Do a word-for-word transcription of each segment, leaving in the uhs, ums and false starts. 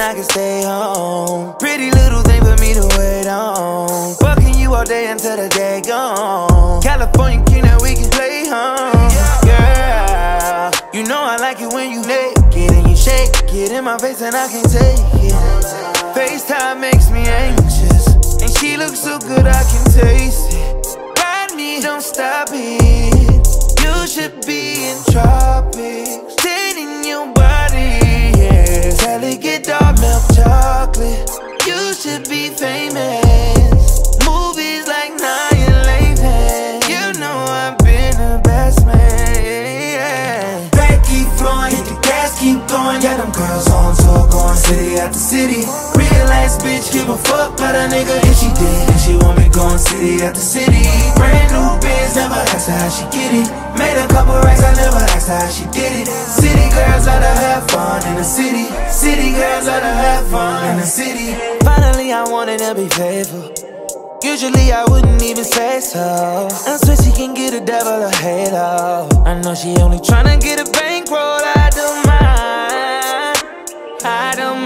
I can stay home. Pretty little thing for me to wait on. Fucking you all day until the day gone. California king, now we can play home. Girl, you know I like it when you naked and you shake it in my face and I can't take it. FaceTime makes me anxious, and she looks so good I can taste it. Ride me, don't stop it. You should be in tropics, tending your body, yeah. Delicate dark milk chocolate. You should be famous. Movies like Annihilation. You know I've been the best man, yeah. Back keep flowing, hit the gas, keep going. Yeah, them girls on tour, going city after city. Real ass bitch, give a fuck about a nigga if she did. And she want me going city after city. Brand new biz, never asked her how she get it. Made a couple racks, I never asked her how she did it. City girls let her have fun in the city. City girls let her have fun in the city. Finally I wanted to be faithful. Usually I wouldn't even say so. I swear she can get a devil a halo. I know she only tryna get a bankroll. I don't mind, I don't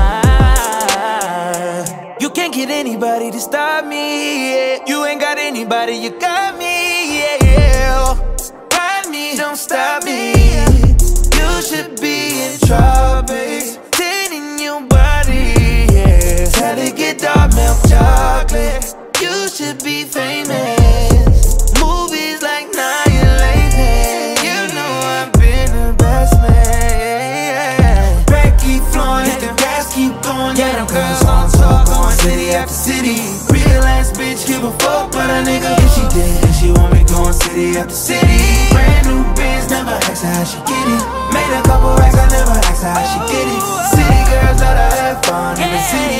mind. You can't get anybody to stop me, yeah. You ain't got anybody, you got me, yeah, yeah. Ride me, don't stop me. You should be in tropics, tending your body, yeah. Delicate dark milk chocolate. You should be famous. Movies like Annihilation. You know I've been the best man, yeah. Back keep flowing, hit the gas, keep going. Yeah, them girls on tour, going city after city. Real ass bitch, give a fuck about a nigga if she did. And she want me going city after city. Brand new biz, never asked her how she get it. Made a couple racks, I never asked her how she get it. City girls let her have fun in the city.